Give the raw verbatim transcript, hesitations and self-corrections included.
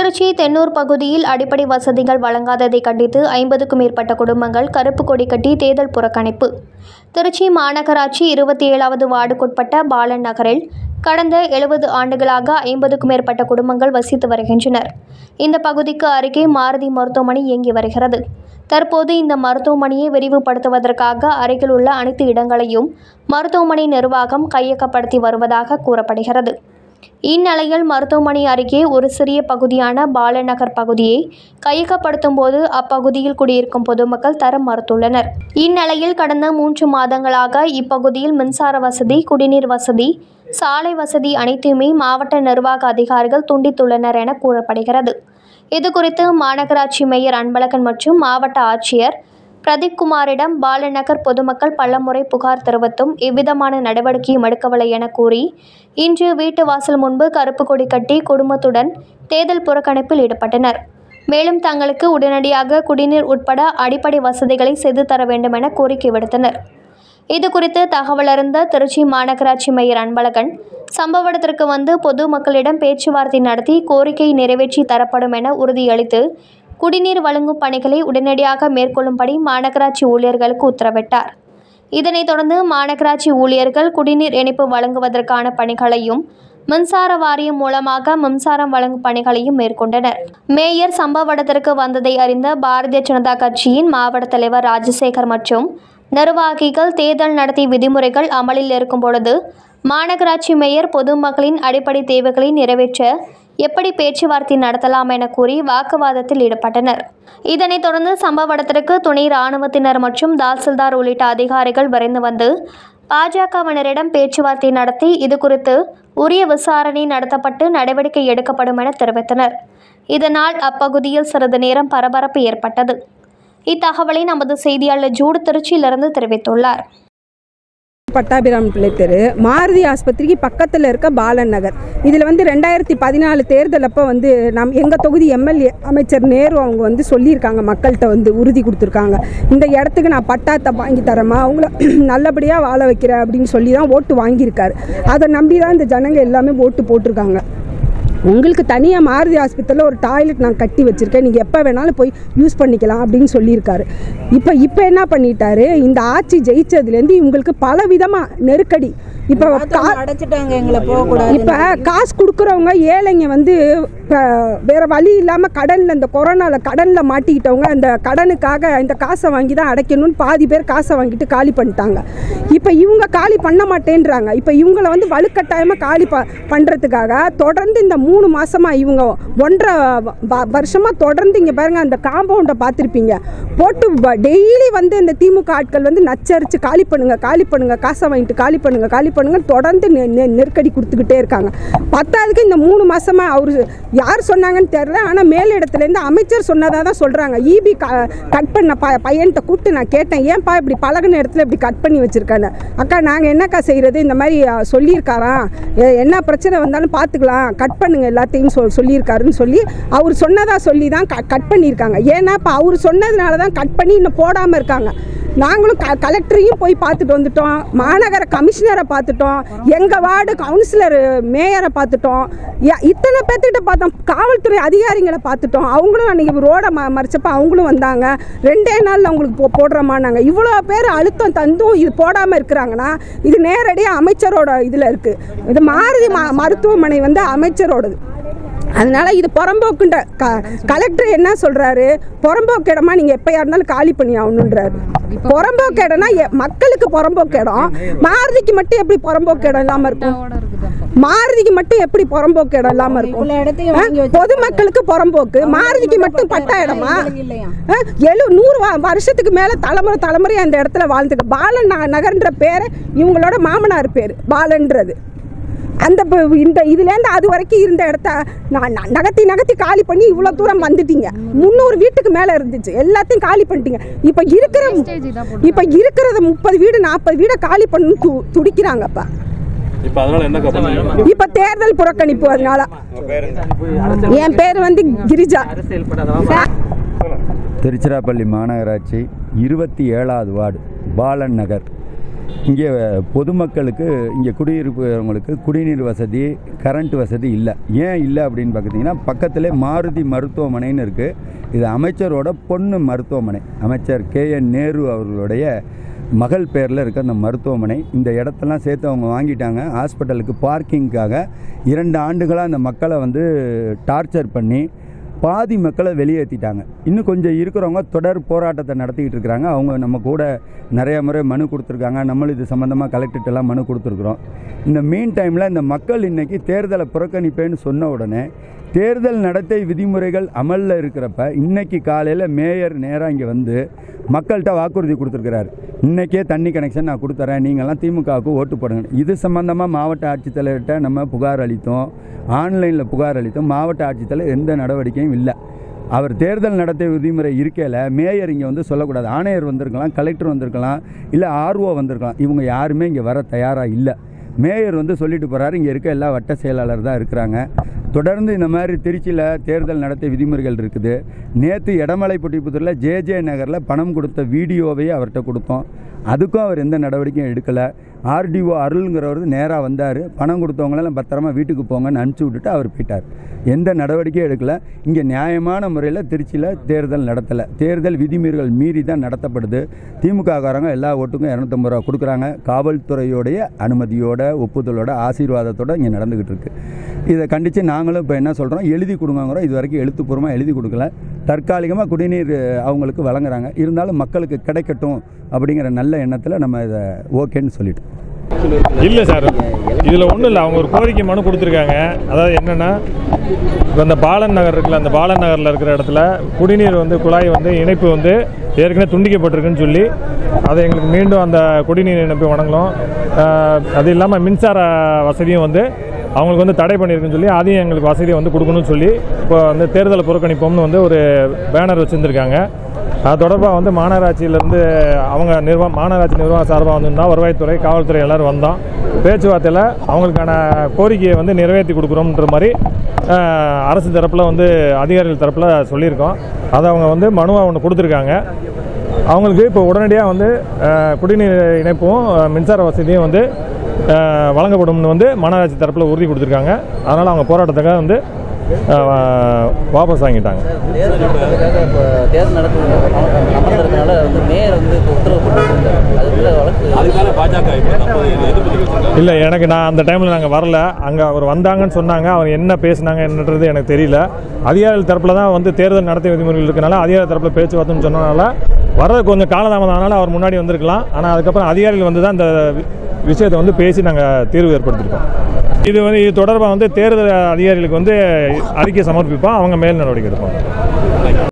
திருச்சி தென்னூர் பகுதியில் அடிப்படை வசதிகள் வழங்காததை கண்டித்து ஐம்பதுக்கும் மேற்பட்ட குடும்பங்கள் கருப்பு கொடி கட்டி தேர்தல் புறக்கணிப்பு. திருச்சி மாநகராட்சி இருபத்தி ஏழாவது வார்டுக்குட்பட்ட பாலன் நகரில் கடந்த எழுபது ஆண்டுகளாக ஐம்பதுக்கும் மேற்பட்ட குடும்பங்கள் வசித்து வருகின்றனர். இந்த பகுதிக்கு அருகே மாருதி மருத்துவமனை இயங்கி வருகிறது. தற்போது இந்த மருத்துவமனையை விரிவுபடுத்துவதற்காக அருகில் உள்ள அனைத்து இடங்களையும் மருத்துவமனை நிர்வாகம் கையகப்படுத்தி வருவதாக கூறப்படுகிறது. இந்நிலையில் மருத்துவமனை அருகே ஒரு சிறிய பகுதியான பாலநகர் பகுதியை கையகப்படுத்தும் போது அப்பகுதியில் குடியிருக்கும் பொதுமக்கள் தர மறுத்துள்ளனர். இந்நிலையில் கடந்த மூன்று மாதங்களாக இப்பகுதியில் மின்சார வசதி, குடிநீர் வசதி, சாலை வசதி அனைத்தையுமே மாவட்ட நிர்வாக அதிகாரிகள் துண்டித்துள்ளனர் என கூறப்படுகிறது. இதுகுறித்து மாநகராட்சி மேயர் அன்பழகன் மற்றும் மாவட்ட ஆட்சியர் பிரதீப் குமாரிடம் பாலநகர் பொதுமக்கள் பலமுறை புகார் தெரிவித்தும் எவ்விதமான நடவடிக்கையும் எடுக்கவில்லை என கூறி இன்று வீட்டு வாசல் முன்பு கருப்பு கொடி கட்டி குடும்பத்துடன் தேர்தல் புறக்கணிப்பில் ஈடுபட்டனர். மேலும் தங்களுக்கு உடனடியாக குடிநீர் உட்பட அடிப்படை வசதிகளை செய்து தர வேண்டும் என கோரிக்கை விடுத்தனர். இதுகுறித்து தகவலறிந்த திருச்சி மாநகராட்சி மேயர் அன்பழகன் சம்பவ இடத்திற்கு வந்து பொதுமக்களிடம் பேச்சுவார்த்தை நடத்தி கோரிக்கை நிறைவேற்றி தரப்படும் என உறுதியளித்து குடிநீர் வழங்கும் பணிகளை உடனடியாக மேற்கொள்ளும்படி மாநகராட்சி ஊழியர்களுக்கு உத்தரவிட்டார். இதனைத் தொடர்ந்து மாநகராட்சி ஊழியர்கள் குடிநீர் இணைப்பு வழங்குவதற்கான பணிகளையும் மின்சார வாரியம் மூலமாக மின்சாரம் வழங்கும் பணிகளையும் மேற்கொண்டனர். மேயர் சம்பவ இடத்திற்கு வந்ததை அறிந்த பாரதிய ஜனதா கட்சியின் மாவட்ட தலைவர் ராஜசேகர் மற்றும் நிர்வாகிகள் தேர்தல் நடத்தை விதிமுறைகள் அமலில் இருக்கும் பொழுது மாநகராட்சி மேயர் பொதுமக்களின் அடிப்படை தேவைகளை நிறைவேற்ற எப்படி பேச்சுவார்த்தை நடத்தலாம் என கூறி வாக்குவாதத்தில் ஈடுபட்டனர். இதனைத் தொடர்ந்து சம்பவ இடத்திற்கு துணை ராணுவத்தினர் மற்றும் தாசில்தார் உள்ளிட்ட அதிகாரிகள் விரைந்து வந்து பாஜகவினரிடம் பேச்சுவார்த்தை நடத்தி இதுகுறித்து உரிய விசாரணை நடத்தப்பட்டு நடவடிக்கை எடுக்கப்படும் என தெரிவித்தனர். இதனால் அப்பகுதியில் சிறிது நேரம் பரபரப்பு ஏற்பட்டது. இத்தகவலை நமது செய்தியாளர் ஜூடு திருச்சியிலிருந்து தெரிவித்துள்ளார். பட்டாபிராம் பிள்ளை தெரு மாருதி ஆஸ்பத்திரிக்கு பக்கத்தில் இருக்க பாலன் நகர். இதில் வந்து ரெண்டாயிரத்தி பதினாலு தேர்தல் அப்போ வந்து நம் எங்கள் தொகுதி எம்எல்ஏ அமைச்சர் நேரு அவங்க வந்து சொல்லியிருக்காங்க, மக்கள்கிட்ட வந்து உறுதி கொடுத்துருக்காங்க, இந்த இடத்துக்கு நான் பட்டாத்தை வாங்கி தரேம்மா, அவங்கள நல்லபடியாக வாழ வைக்கிறேன் அப்படின்னு சொல்லி தான் ஓட்டு வாங்கியிருக்காரு. அதை நம்பி தான் இந்த ஜனங்க எல்லாமே ஓட்டு போட்டிருக்காங்க. உங்களுக்கு தனியாக மாருதி ஆஸ்பத்திரியில் ஒரு டாய்லெட் நான் கட்டி வச்சுருக்கேன், நீங்கள் எப்போ வேணாலும் போய் யூஸ் பண்ணிக்கலாம் அப்படின்னு சொல்லியிருக்காரு. இப்போ இப்போ என்ன பண்ணிட்டாரு, இந்த ஆட்சி ஜெயிச்சதுலேருந்து இவங்களுக்கு பல விதமாக நெருக்கடி. இப்போ அடைச்சிட்டாங்க, எங்களை போகக்கூடாது. இப்போ காசு கொடுக்குறவங்க ஏழைங்க வந்து வேறு வழி இல்லாமல் கடனில் இந்த கொரோனாவில் கடனில் மாட்டிக்கிட்டவங்க அந்த கடனுக்காக இந்த காசை வாங்கி தான் அடைக்கணும்னு பாதி பேர் காசை வாங்கிட்டு காலி பண்ணிட்டாங்க. இப்போ இவங்க காலி பண்ண மாட்டேன்றாங்க. இப்போ இவங்களை வந்து வலுக்கட்டாயமாக காலி ப பண்ணுறதுக்காக தொடர்ந்து இந்த மூணு மாதமாக இவங்க ஒன்றரை வருஷமாக தொடர்ந்து இங்கே பாருங்கள், அந்த காம்பவுண்டை பார்த்துருப்பீங்க, போட்டு டெய்லி வந்து இந்த திமுக ஆட்கள் வந்து நச்சரித்து காலி பண்ணுங்கள் காலி பண்ணுங்கள் காசை வாங்கிட்டு காலி பண்ணுங்கள் காலி பண்ணுங்க தொடர்ந்து நெருக்கடி கொடுத்துக்கிட்டே இருக்காங்க. பத்தாவதுக்கு இந்த மூணு மாசமா அவரு யார் சொன்னாங்கன்னு தெரியல, ஆனால் மேலிடத்துலேருந்து அமைச்சர் சொன்னதாக தான் சொல்கிறாங்க. இபி கட் பண்ண ப பையன்கிட்ட கூப்பிட்டு நான் கேட்டேன், ஏன்ப்பா இப்படி பழகின இடத்துல இப்படி கட் பண்ணி வச்சுருக்காங்க. அக்கா நாங்கள் என்னக்கா செய்கிறது, இந்த மாதிரி சொல்லியிருக்காராம், என்ன பிரச்சனை வந்தாலும் பார்த்துக்கலாம், கட் பண்ணுங்க எல்லாத்தையும் சொல் சொல்லியிருக்காருன்னு சொல்லி அவர் சொன்னதாக சொல்லி தான் க கட் பண்ணியிருக்காங்க. ஏன்னா இப்போ அவர் சொன்னதுனால தான் கட் பண்ணி இன்னும் போடாமல் இருக்காங்க. நாங்களும் க கலெக்டரையும் போய் பார்த்துட்டு வந்துட்டோம், மாநகர கமிஷனரை பார்த்துட்டோம், எங்கள் வார்டு கவுன்சிலர் மேயரை பார்த்துட்டோம், இத்தனை பேர்த்துக்கிட்ட பார்த்தோம், காவல்துறை அதிகாரிகளை பார்த்துட்டோம். அவங்களும் அன்றைக்கி ரோடை ம மறைச்சப்போ அவங்களும் வந்தாங்க. ரெண்டே நாளில் அவங்களுக்கு போ போடுறோமானாங்க. இவ்வளோ பேர் அழுத்தம் தந்தும் இது போடாமல் இருக்கிறாங்கன்னா இது நேரடியாக அமைச்சரோட இதில் இருக்குது. இது மாருதி ம மருத்துவமனை வந்து அமைச்சரோடது. அதனால இது புறம்போக்குன்ற க கலெக்டர் என்ன சொல்கிறாரு, புறம்போக்கு இடமா நீங்கள் எப்போயா இருந்தாலும் காலி பண்ணி ஆகணுன்றாரு. புறம்போக்கு இடம்னா மக்களுக்கு புறம்போக்கு இடம், மாருதிக்கு மட்டும் எப்படி புறம்போக்கு இடம் இல்லாமல் இருக்கும்? மாருதிக்கு மட்டும் எப்படி புறம்போக்கு இடம் இல்லாமல் இருக்கும்? பொதுமக்களுக்கு புறம்போக்கு, மாருதிக்கு மட்டும் பட்டா இடமா? எழு நூறு வருஷத்துக்கு மேலே தலைமுறை தலைமுறை அந்த இடத்துல வாழ்ந்துட்டு பாலன் நகர்ன்ற பேரை இவங்களோட மாமனார் பேர் பாலன்றது. அந்த இந்த இதுலேருந்து அது வரைக்கும் இருந்த இடத்த நகர்த்தி நகர்த்தி காலி பண்ணி இவ்வளோ தூரம் வந்துட்டீங்க. முந்நூறு வீட்டுக்கு மேலே இருந்துச்சு, எல்லாத்தையும் காலி பண்ணிட்டீங்க. இப்போ இருக்கிற இப்போ இருக்கிறத முப்பது வீடு நாற்பது வீடை காலி பண்ணு து துடிக்கிறாங்கப்பா. இப்போ தேர்தல் புறக்கணிப்பு. அதனால என் பேர் வந்து கிரிஜா. திருச்சிராப்பள்ளி மாநகராட்சி இருபத்தி ஏழாவது வார்டு பாலன் நகர். இங்கே பொதுமக்களுக்கு இங்கே குடியிருப்பவங்களுக்கு குடிநீர் வசதி, கரண்ட் வசதி இல்லை. ஏன் இல்லை அப்படின்னு பார்த்திங்கன்னா, பக்கத்திலே மாருதி மருத்துவமனைன்னு இருக்குது. இது அமைச்சரோட பொண்ணு மருத்துவமனை. அமைச்சர் கே என் நேரு அவர்களுடைய மகள் பேரில் இருக்க அந்த மருத்துவமனை. இந்த இடத்தெல்லாம் சேர்த்து அவங்க வாங்கிட்டாங்க. ஹாஸ்பிட்டலுக்கு பார்க்கிங்காக இரண்டு ஆண்டுகளாக அந்த மக்களை வந்து டார்ச்சர் பண்ணி பாதி மக்களை வெளியேற்றிட்டாங்க. இன்னும் கொஞ்சம் இருக்கிறவங்க தொடர் போராட்டத்தை நடத்திக்கிட்டு இருக்கிறாங்க. அவங்க நம்ம கூட நிறைய முறை மனு கொடுத்துருக்காங்க. நம்மளும் இது சம்மந்தமாக கலெக்டர்கிட்டலாம் மனு கொடுத்துருக்குறோம். இந்த மீன் டைமில் இந்த மக்கள் இன்றைக்கி தேர்தலை புறக்கணிப்பேன்னு சொன்ன உடனே தேர்தல் நடத்தை விதிமுறைகள் அமலில் இருக்கிறப்ப இன்றைக்கி காலையில் மேயர் நேராக இங்கே வந்து மக்கள்கிட்ட வாக்குறுதி கொடுத்துருக்கிறார். இன்றைக்கே தண்ணி கனெக்ஷன் நான் கொடுத்துறேன், நீங்கள்லாம் திமுகவுக்கு ஓட்டு போடுங்க. இது சம்மந்தமாக மாவட்ட ஆட்சித்தலைவர்கிட்ட நம்ம புகார் அளித்தோம், ஆன்லைனில் புகார் அளித்தோம். மாவட்ட ஆட்சித்தலைவர் எந்த நடவடிக்கையும் இல்லை. அவர் தேர்தல் நடத்தை விதிமுறை இருக்கையில் மேயர் இங்கே வந்து சொல்லக்கூடாது. ஆணையர் வந்திருக்கலாம், கலெக்டர் வந்திருக்கலாம், இல்லை ஆர்ஓ வந்திருக்கலாம். இவங்க யாருமே இங்கே வர தயாராக இல்லை. மேயர் வந்து சொல்லிட்டு போகிறாரு, இங்கே இருக்க எல்லா வட்ட செயலாளர் தான் இருக்கிறாங்க. தொடர்ந்து இந்த மாதிரி திருச்சியில் தேர்தல் நடத்தை விதிமுறைகள் இருக்குது. நேற்று எடமலைப்பட்டிபுத்தூரில் ஜே ஜே நகரில் பணம் கொடுத்த வீடியோவையே அவர்கிட்ட கொடுத்தோம். அதுக்கும் அவர் எந்த நடவடிக்கையும் எடுக்கலை. ஆர்டிஓ அருள்ங்கிறவர் நேராக வந்தார், பணம் கொடுத்தவங்களெல்லாம் பத்திரமா வீட்டுக்கு போங்கன்னு அனுப்பிச்சி விட்டுட்டு அவர் போயிட்டார். எந்த நடவடிக்கையும் எடுக்கலை. இங்கே நியாயமான முறையில் திருச்சியில் தேர்தல் நடத்தலை. தேர்தல் விதிமீறல்கள் மீறி தான் நடத்தப்படுது. திமுககாரங்க எல்லா ஓட்டுக்கும் இரநூத்தம்பது ரூபா கொடுக்குறாங்க. காவல்துறையோடைய அனுமதியோட, ஒப்புதலோட, ஆசீர்வாதத்தோடு இங்கே நடந்துக்கிட்டு இருக்கு. இதை கண்டித்து நாங்களும் இப்போ என்ன சொல்கிறோம், எழுதி கொடுங்கிறோம். இது வரைக்கும் எழுத்துப்பூர்வமாக எழுதி கொடுக்கல. தற்காலிகமாக குடிநீர் அவங்களுக்கு வழங்குறாங்க. இருந்தாலும் மக்களுக்கு கிடைக்கட்டும் அப்படிங்கிற நல்ல எண்ணத்தில் நம்ம இதை ஓகேன்னு சொல்லிட்டோம். இல்லை சார், இதில் ஒன்றும் இல்லை. அவங்க ஒரு கோரிக்கை மனு கொடுத்துருக்காங்க. அதாவது என்னென்னா, இப்போ அந்த பாலன் நகர் இருக்குல்ல, அந்த பாலன் நகரில் இருக்கிற இடத்துல குடிநீர் வந்து குழாய் வந்து இணைப்பு வந்து ஏற்கனவே துண்டிக்கப்பட்டிருக்குன்னு சொல்லி அதை எங்களுக்கு மீண்டும் அந்த குடிநீர் இணைப்பு வழங்கணும். அது இல்லாமல் மின்சார வசதியும் வந்து அவங்களுக்கு வந்து தடை பண்ணியிருக்குன்னு சொல்லி அதையும் எங்களுக்கு வசதியை வந்து கொடுக்கணும்னு சொல்லி இப்போ வந்து தேர்தலை புறக்கணிப்போம்னு வந்து ஒரு பேனர் வச்சுருந்துருக்காங்க. அது தொடர்பாக வந்து மாநகராட்சியிலேருந்து அவங்க நிர்வாக மாநகராட்சி நிர்வாகம் சார்பாக வந்திருந்தால் வருவாய்த்துறை, காவல்துறை எல்லோரும் வந்தோம். பேச்சுவார்த்தையில் அவங்களுக்கான கோரிக்கையை வந்து நிறைவேற்றி கொடுக்குறோம்ன்ற மாதிரி அரசு தரப்பில் வந்து அதிகாரிகள் தரப்பில் சொல்லியிருக்கோம். அதை அவங்க வந்து மனுவாக ஒன்று கொடுத்துருக்காங்க. அவங்களுக்கு இப்போ உடனடியாக வந்து குடிநீர் இணைப்பும் மின்சார வசதியும் வந்து வழங்கப்படும்னு வந்து மாநகராட்சி தரப்பில் உறுதி கொடுத்துருக்காங்க. அதனால் அவங்க போராட்டத்துக்காக வந்து வாபஸ் வாங்கிட்டாங்க. இல்லை, எனக்கு நான் அந்த டைமில் நாங்கள் வரல. அங்கே அவர் வந்தாங்கன்னு சொன்னாங்க. அவர் என்ன பேசினாங்க என்னன்றது எனக்கு தெரியல. அதிகாரிகள் தரப்பில் தான் வந்து தேர்தல் நடத்தை விதிமுறைகள் இருக்கனால அதிகாரி தரப்பில் பேச்சுவார்த்தைன்னு சொன்னனால வர்றது கொஞ்சம் காலதாமதம் ஆனாலும் அவர் முன்னாடி வந்திருக்கலாம். ஆனால் அதுக்கப்புறம் அதிகாரிகள் வந்து தான் இந்த விஷயத்தை வந்து பேசி நாங்கள் தீர்வு ஏற்படுத்தியிருக்கோம். இது வந்து இது தொடர்பாக வந்து தேர்தல் அதிகாரிகளுக்கு வந்து அறிக்கை சமர்ப்பிப்போம். அவங்க மேல் நடவடிக்கை எடுப்பாங்க.